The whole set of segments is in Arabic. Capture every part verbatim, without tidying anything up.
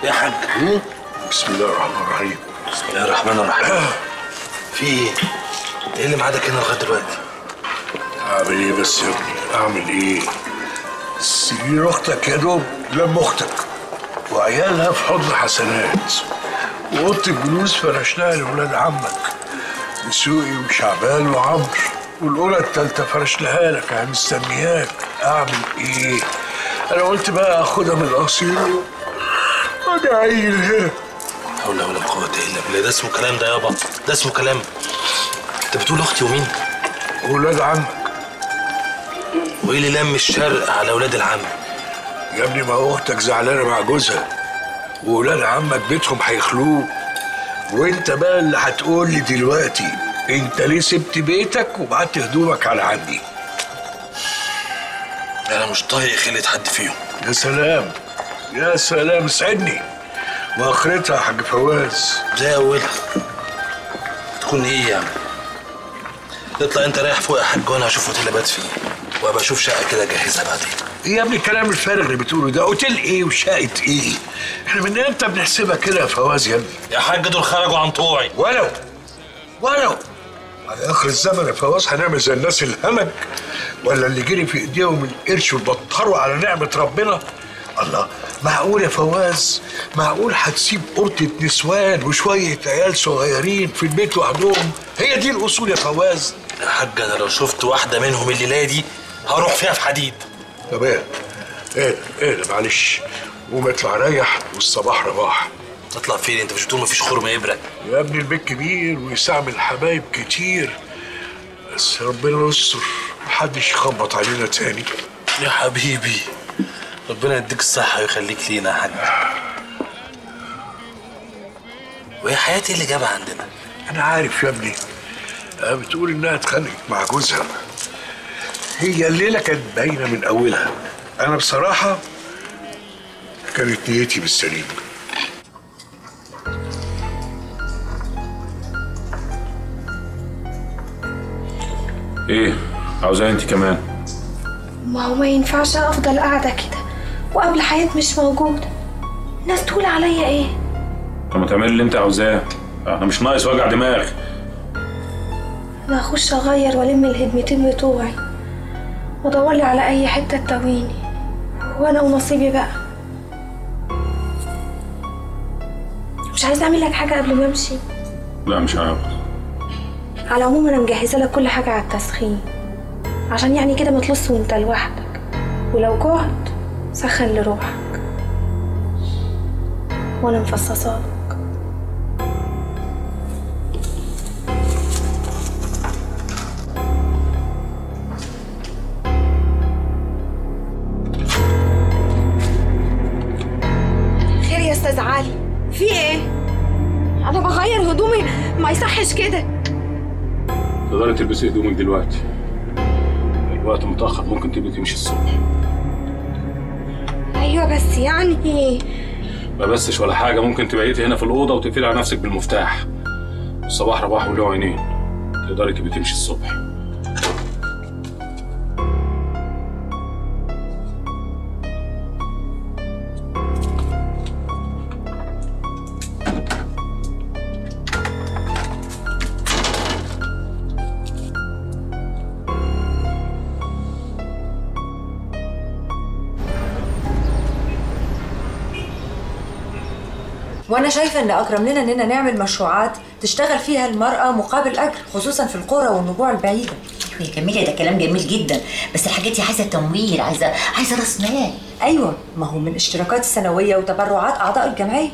يا حاج. بسم الله الرحمن الرحيم. بسم الله الرحمن الرحيم. في ايه؟ ايه اللي معادك هنا لغايه دلوقتي؟ اعمل ايه بس يا ابني؟ اعمل ايه؟ سيبين اختك يا دوب لما اختك وعيالها في حضن حسنات، واوضه الجلوس فرشناها لاولاد عمك دسوقي وشعبان وعمرو، والاولى التالتة فرشناها لك، انا مستنياك. اعمل ايه؟ انا قلت بقى اخدها من الاصيل وانا عيل هنا. لا حول ولا قوه الا بالله. ده اسمه كلام ده يابا؟ ده اسمه كلام؟ انت بتقول اختي ومين؟ ولاد عمك. وايه اللي لم الشرق على ولاد العم؟ يا ابني ما هو اختك زعلانه مع جوزها، وولاد عمك بيتهم هيخلوه، وانت بقى اللي هتقول لي دلوقتي انت ليه سبت بيتك وبعت هدومك على عندي؟ انا مش طايق خلة حد فيهم. يا سلام يا سلام، اسعدني. واخرتها يا حاج فواز زي اولها. تكون ايه يعني؟ اطلع انت رايح فوق يا حاج، وانا هشوف اوتيل ابات فيه، وابقى اشوف شقه كده اجهزها بعدين. ايه يا ابني الكلام الفارغ اللي بتقوله ده؟ اوتيل ايه وشقه ايه؟ احنا من امتى بنحسبها كده يا فواز يا ابني؟ يا حاج دول خرجوا عن طوعي. ولو ولو على اخر الزمن يا فواز هنعمل زي الناس الهمج ولا اللي جري في ايديهم القرش وبطروا على نعمه ربنا؟ الله، معقول يا فواز؟ معقول هتسيب قرطة نسوان وشوية عيال صغيرين في البيت وحدهم؟ هي دي الأصول يا فواز. يا حاج أنا لو شفت واحدة منهم الليلة دي هروح فيها في حديد. طب ايه؟ ايه ايه معلش، قوم اطلع ريح والصباح رباح. تطلع فين؟ أنت مش بتقول مفيش خرم إبرة؟ يا ابني البيت كبير ويستعمل حبايب كتير، بس ربنا يستر محدش يخبط علينا تاني. يا حبيبي ربنا يديك الصحة ويخليك لينا يا حاج. وهي حياتي اللي جابها عندنا؟ أنا عارف يا ابني. أنا بتقول إنها اتخانقت مع جوزها. هي الليلة كانت باينة من أولها. أنا بصراحة كانت نيتي بالسليم. إيه؟ عاوزاه أنت كمان؟ ما هو ما ينفعش افضل قاعده كده وقبل حياة مش موجوده، الناس تقول عليا ايه؟ طب ما تعملي اللي انت عاوزاه، انا مش ناقص وجع دماغ. انا هخش اغير والم الهدمتين بتوعي وادور لي على اي حته تداويني، وانا ونصيبي بقى. مش عايزه اعمل لك حاجه قبل ما امشي؟ لا مش عاوز. على العموم انا مجهزه لك كل حاجه على التسخين، عشان يعني كده ما تلص وانت لوحدك، ولو جعت سخن لروحك وانا مفصصالك. خير يا استاذ علي، في ايه؟ انا بغير هدومي، ما يصحش كده. تقدري تلبسي هدومك دلوقتي، الوقت متأخر، ممكن تبقي تمشي الصبح. ايوه بس يعني ما بسش ولا حاجة، ممكن تبقيتي هنا في الأوضة وتقفلي على نفسك بالمفتاح. الصباح رباح وله عينين، تقدري تبقي تمشي الصبح. وانا شايفه ان اكرم لنا اننا نعمل مشروعات تشتغل فيها المراه مقابل اجر، خصوصا في القرى والنجوع البعيده. ايوه يا كميليا، ده كلام جميل جدا، بس الحاجات دي عايزه تمويل، عايزه عايزه راس مال. ايوه، ما هو من اشتراكات السنويه وتبرعات اعضاء الجمعيه.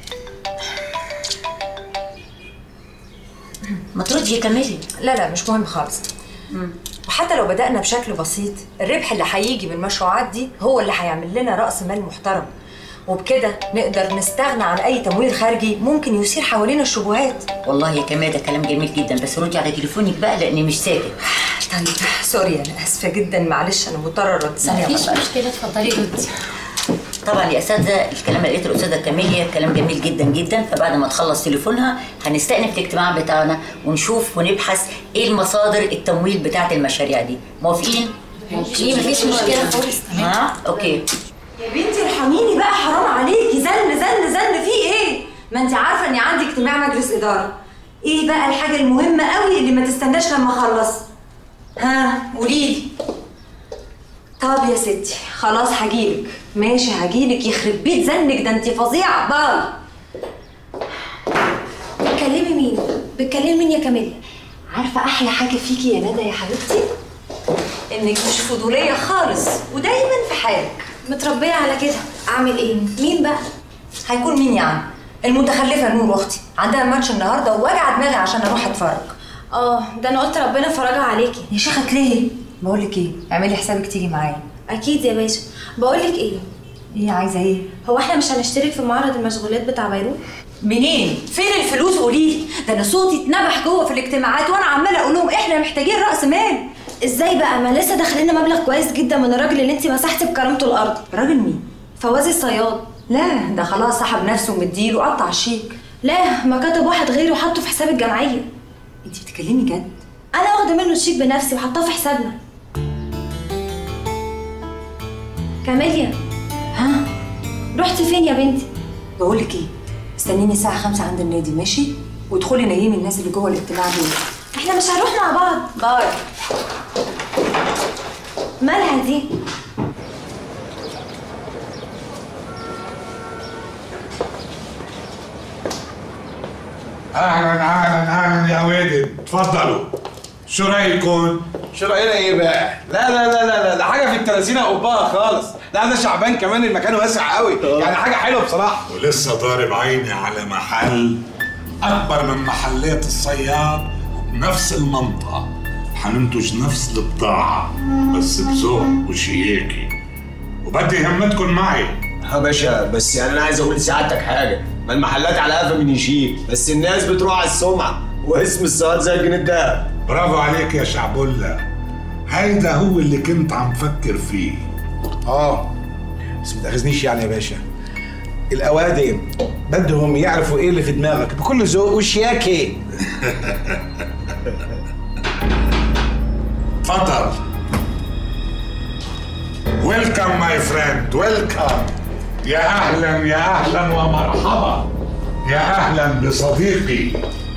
ما تردي يا كميليا. لا لا مش مهم خالص. مم. وحتى لو بدأنا بشكل بسيط، الربح اللي هيجي من المشروعات دي هو اللي هيعمل لنا رأس مال محترم، وبكده نقدر نستغنى عن أي تمويل خارجي ممكن يثير حوالينا الشبهات. والله يا كمال ده كلام جميل جدا، بس ردي على تليفونك بقى لأني مش ساكت. طيب سوري أنا آسفة جدا، معلش أنا مضطرة أرد ثانية. مفيش مشكلة، اتفضلي ردي. طبعا يا اساتذه الكلام اللي لقيته الاستاذه كاميليا كلام جميل جدا جدا، فبعد ما تخلص تليفونها هنستأنف الاجتماع بتاعنا ونشوف ونبحث ايه المصادر التمويل بتاعه المشاريع دي. موافقين؟ موافقين، مفيش مشكله خالص. ها اوكي. يا بنتي ارحميني بقى، حرام عليكي، زن زن زن في ايه؟ ما انت عارفه اني عندي اجتماع مجلس اداره. ايه بقى الحاجه المهمه قوي اللي ما تستناش لما اخلص؟ ها قوليلي. طب يا ستي خلاص هجيلك، ماشي هجيلك، يخرب بيت زنك ده انت فظيعه. باي. بتكلمي مين؟ بتكلمي مين يا كاميليا؟ عارفه احلى حاجه فيكي يا ندى يا حبيبتي؟ انك مش فضوليه خالص ودايما في حالك. متربيه على كده، اعمل ايه؟ مين بقى؟ هيكون مين يعني؟ المتخلفه نور اختي، عندها ماتش النهارده ووجع دماغي عشان اروح اتفرج. اه ده انا قلت ربنا فرجها عليكي. يا شيخه ليه؟ بقول لك ايه، اعملي حسابك تيجي معايا. اكيد يا باشا. بقول لك ايه؟ ايه عايزه ايه؟ هو احنا مش هنشترك في معرض المشغولات بتاع بيروت؟ منين؟ فين الفلوس قوليلي؟ ده انا صوتي اتنبح جوه في الاجتماعات وانا عماله اقول لهم احنا محتاجين راس مال. ازاي بقى؟ ما لسه داخلين مبلغ كويس جدا من الراجل اللي انت مسحتي بكرامته الارض. راجل مين؟ فوزي الصياد. لا ده خلاص سحب نفسه ومديله وقطع الشيك. لا ما كتب واحد غيره وحطه في حساب الجمعيه. انت بتتكلمي جد؟ انا واخده منه الشيك بنفسي وحطاه في حسابنا. كاميليا. ها؟ رحتي فين يا بنتي؟ بقول لك ايه، استنيني الساعه خمسة عند النادي ماشي؟ وادخلي نيمي الناس اللي جوه الاجتماع دول. احنا مش هنروح مع بعض. باي. مالها دي؟ اهلا اهلا اهلا يا ولد، اتفضلوا. شو رايكم؟ شو راينا ايه بقى؟ لا لا لا لا ده حاجه في التلاتينه قبها خالص. لا ده شعبان كمان، المكان واسع قوي، يعني حاجه حلوه بصراحه. ولسه ضارب عيني على محل اكبر من محلات الصياد وبنفس المنطقه، حننتج نفس البضاعه بس بذوق وشياكه، وبدي همتكم معي. ها باشا، بس يعني انا عايز اقول لسعادتك حاجه، ما المحلات على قفا من يشيل، بس الناس بتروح على السمعه واسم الصياد زي الجنيه الدهب. برافو عليك يا شعبولة، هيدا هو اللي كنت عم فكر فيه. اه بس ما تاخذنيش يعني يا باشا، الاوادم بدهم يعرفوا ايه اللي في دماغك بكل ذوق وشياكه. تفضل. ويلكم ماي فريند، ويلكم. يا اهلا يا اهلا ومرحبا، يا اهلا بصديقي،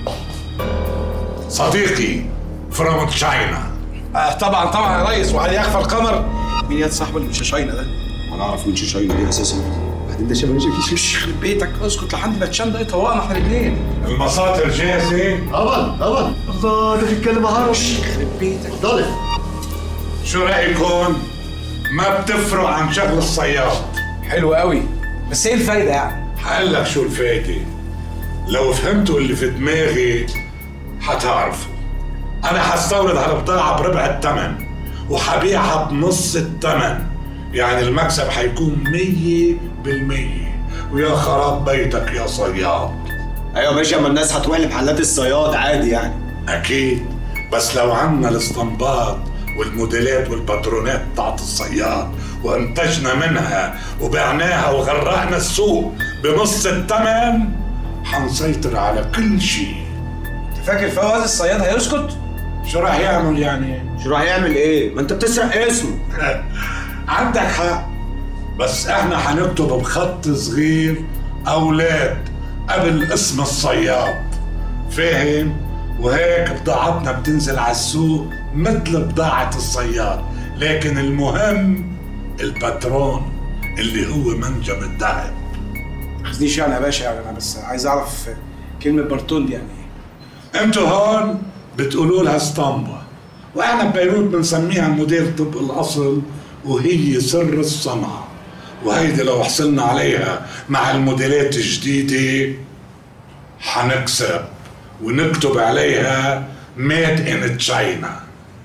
صديقي فروم تشاينا. آه طبعا طبعا يا ريس، وهل يخفى القمر؟ مين يا صاحب الشيشاينا ده؟ انا اعرف مين شيشاينا دي اساسا. بعدين ده شباب شيش يخرب بيتك، اسكت لحد ما تشان ده يطوقنا احنا الاثنين. المصادر جاهزه؟ طبعا طبعا. الله ده بيتكلم عربي. يخرب بيتك. اتفضلي. شو رايكم؟ ما بتفرق عن شغل الصياد. حلو قوي، بس ايه الفايده يعني؟ هقول لك شو الفايده. لو فهمتوا اللي في دماغي حتعرفوا. انا حستورد هالبضاعه بربع الثمن وحبيعها بنص الثمن، يعني المكسب حيكون مية بالمية. ويا خراب بيتك يا صياد. ايوه باشا، ما الناس هتروح لمحلات الصياد عادي يعني. اكيد، بس لو عنا الاستنباط والموديلات والباترونات بتاعت الصياد وانتجنا منها وبعناها وغرقنا السوق بنص الثمن، حنسيطر على كل شيء. انت فاكر فواز الصياد هيسكت؟ شو راح يعمل يعني؟ شو راح يعمل ايه؟ ما انت بتسرق اسمه. عندك حق، بس احنا حنكتب بخط صغير اولاد قبل اسم الصياد، فاهم؟ وهيك بضاعتنا بتنزل على السوق مثل بضاعة الصياد، لكن المهم الباترون اللي هو منجم الذهب. ما تاخذنيش يعني يا باشا، يعني انا بس عايز اعرف كلمه بارتون دي يعني ايه؟ انتوا هون بتقولوا لها اسطمبة، واحنا ببيروت بنسميها موديل طب الاصل، وهي سر الصنعة. وهيدي لو حصلنا عليها مع الموديلات الجديدة حنكسب ونكتب عليها ميد ان تشاينا.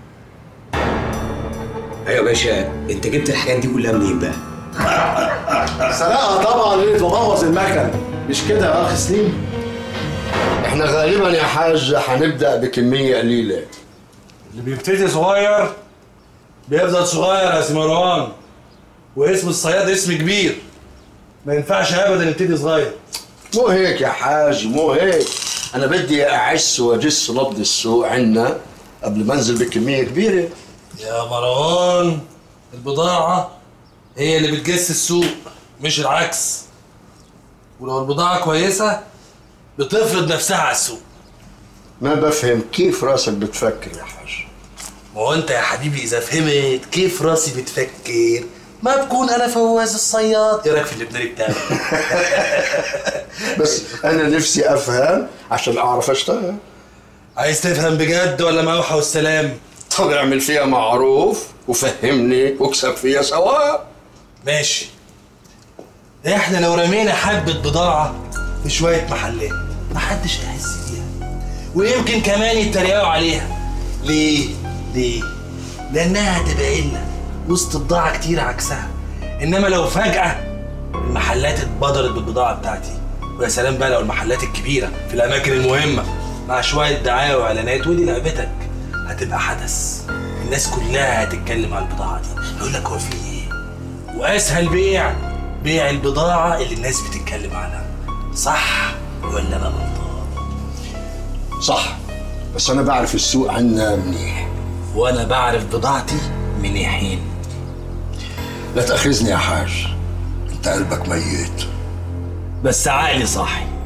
ايوه باشا، انت جبت الحاجات دي كلها منين بقى؟ سرقها طبعا، اللي تبوظ المكن، مش كده يا اخ سليم؟ احنا غالبا يا حاج هنبدا بكميه قليله. اللي بيبتدي صغير بيفضل صغير يا سي مروان، واسم الصياد اسم كبير، ما ينفعش ابدا يبتدي صغير. مو هيك يا حاج، مو هيك. انا بدي اعس واجس نبض السوق عنا قبل ما انزل بكميه كبيره. يا مروان، البضاعه هي اللي بتجس السوق مش العكس. ولو البضاعة كويسة بتفرض نفسها على السوق. ما بفهم كيف راسك بتفكر يا حاج. ما هو انت يا حبيبي اذا فهمت كيف راسي بتفكر ما بكون انا فواز الصياد. ايه رايك في اللبناني بتاعي؟ بس انا نفسي افهم عشان اعرف اشتغل. عايز تفهم بجد ولا موحى والسلام؟ طب اعمل فيها معروف وفهمني واكسب فيها سواء. ماشي. احنا لو رمينا حبة بضاعة في شوية محلات محدش هيحس بيها، ويمكن كمان يتريقوا عليها. ليه؟ ليه؟ لأنها هتبقى إلا وسط بضاعة كتير عكسها. إنما لو فجأة المحلات اتبدرت بالبضاعة بتاعتي، ويا سلام بقى لو المحلات الكبيرة في الأماكن المهمة مع شوية دعاية وإعلانات، ودي لعبتك، هتبقى حدث. الناس كلها هتتكلم عن البضاعة دي، يقول لك هو في إيه؟ وأسهل بيع بيع البضاعة اللي الناس بتتكلم عنها. صح ولا أنا غلطان؟ صح، بس أنا بعرف السوق عنا منيح. وأنا بعرف بضاعتي منيحين. لا تأخذني يا حاج، أنت قلبك ميت بس عقلي صاحي.